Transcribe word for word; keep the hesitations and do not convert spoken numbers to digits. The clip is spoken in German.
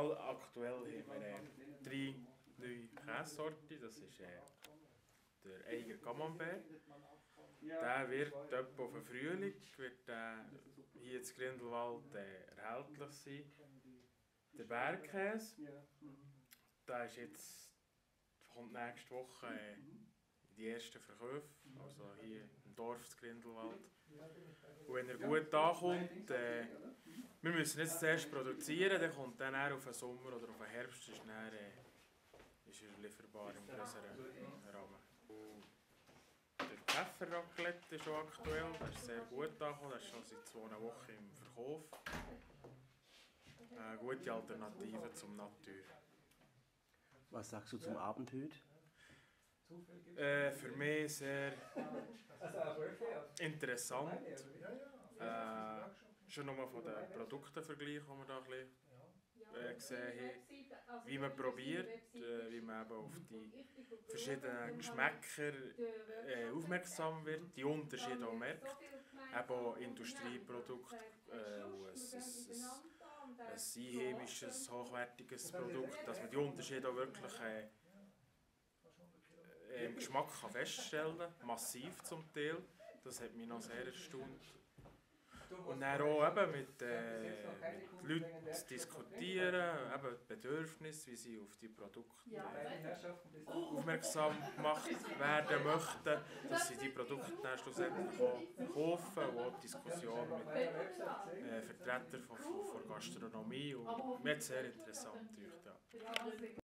all aktuell haben wir äh, drei neue Käsesorten. Das ist äh, der Eiger Camembert. Der wird etwa auf den Frühling wird, äh, hier in Grindelwald äh, erhältlich sein. Der Bergkäse, der ist jetzt, kommt nächste Woche äh, in die ersten Verkäufe, also hier im Dorf in Grindelwald. Und wenn er gut ankommt, äh, wir müssen jetzt zuerst produzieren, dann kommt dann auf den Sommer oder auf den Herbst, ist, dann, äh, ist er lieferbar im größeren Rahmen. Und der Pfefferraclette ist schon aktuell, der ist sehr gut angekommen, der ist schon seit zwei Wochen im Verkauf. Eine gute Alternative zum Natur. Was sagst du zum Abend heute? Äh, für mich sehr interessant. Äh, schon nochmal von den Produktenvergleich, die wir da ein bisschen, äh, gesehen haben. Wie man probiert, äh, wie man eben auf die verschiedenen Geschmäcker äh, aufmerksam wird, die Unterschiede auch merkt. Eben auch Industrieprodukte äh, und ein, ein, ein einheimisches, hochwertiges Produkt, dass man die Unterschiede auch wirklich äh, im Geschmack kann feststellen kann, massiv zum Teil. Das hat mich noch sehr erstaunt. Und dann auch eben mit, äh, mit Leuten zu diskutieren, eben die Bedürfnisse, wie sie auf die Produkte äh, aufmerksam gemacht werden möchten, dass sie die Produkte dann schlussendlich auch kaufen und auch Diskussionen mit äh, Vertretern von, von, von Gastronomie. Und mir hat es sehr interessant gedacht, ja.